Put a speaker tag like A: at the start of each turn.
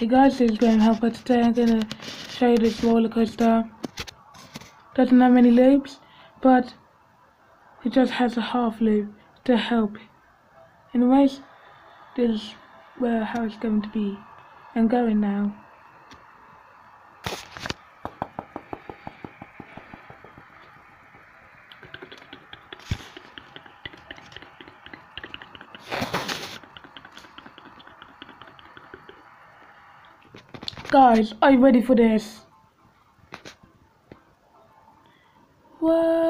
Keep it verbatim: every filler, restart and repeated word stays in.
A: Hey guys, this is Graham Helper. Today I'm gonna show you this roller coaster. Doesn't have many loops, but it just has a half loop to help. Anyways, this is where how it's going to be. I'm going now. Guys, are you ready for this? What?